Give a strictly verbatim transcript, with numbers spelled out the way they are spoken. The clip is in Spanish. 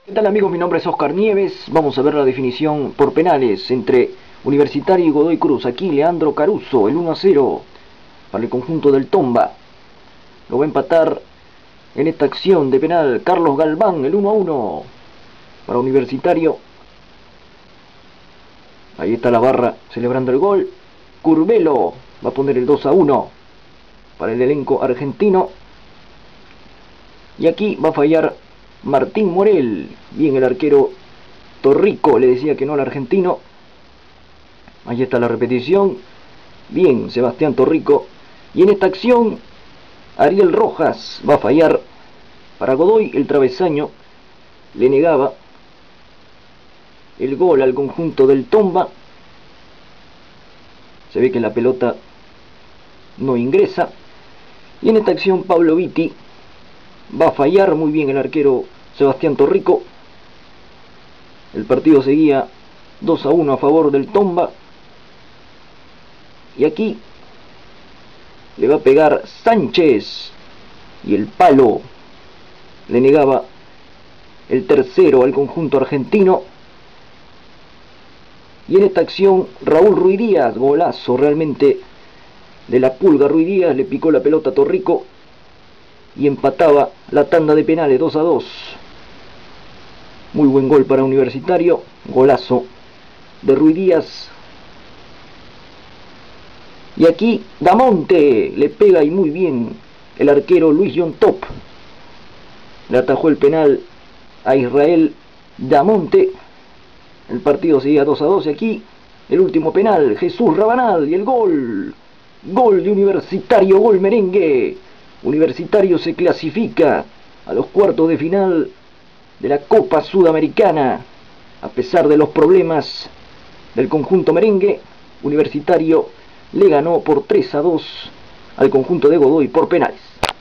¿Qué tal amigos? Mi nombre es Oscar Nieves. Vamos a ver la definición por penales entre Universitario y Godoy Cruz. Aquí Leandro Caruso, el uno a cero para el conjunto del Tomba. Lo va a empatar en esta acción de penal Carlos Galván, el uno a uno para Universitario. Ahí está la barra celebrando el gol. Curvelo va a poner el dos a uno para el elenco argentino. Y aquí va a fallar Martín Morel. Bien el arquero Torrico, le decía que no al argentino. Ahí está la repetición. Bien, Sebastián Torrico. Y en esta acción, Ariel Rojas va a fallar para Godoy. El travesaño le negaba el gol al conjunto del Tomba. Se ve que la pelota no ingresa. Y en esta acción, Pablo Vitti va a fallar. Muy bien el arquero Sebastián Torrico. El partido seguía dos a uno a favor del Tomba. Y aquí le va a pegar Sánchez. Y el palo le negaba el tercero al conjunto argentino. Y en esta acción Raúl Ruiz Díaz, golazo realmente de la Pulga. Ruiz Díaz le picó la pelota a Torrico y empataba la tanda de penales dos a dos. Muy buen gol para Universitario, golazo de Ruiz Díaz. Y aquí Damonte le pega y muy bien el arquero Luis John Top. Le atajó el penal a Israel Damonte. El partido seguía dos a dos y aquí el último penal, Jesús Rabanal y el gol. Gol de Universitario, gol merengue. Universitario se clasifica a los cuartos de final de la Copa Sudamericana. A pesar de los problemas del conjunto merengue, Universitario le ganó por tres a dos al conjunto de Godoy por penales.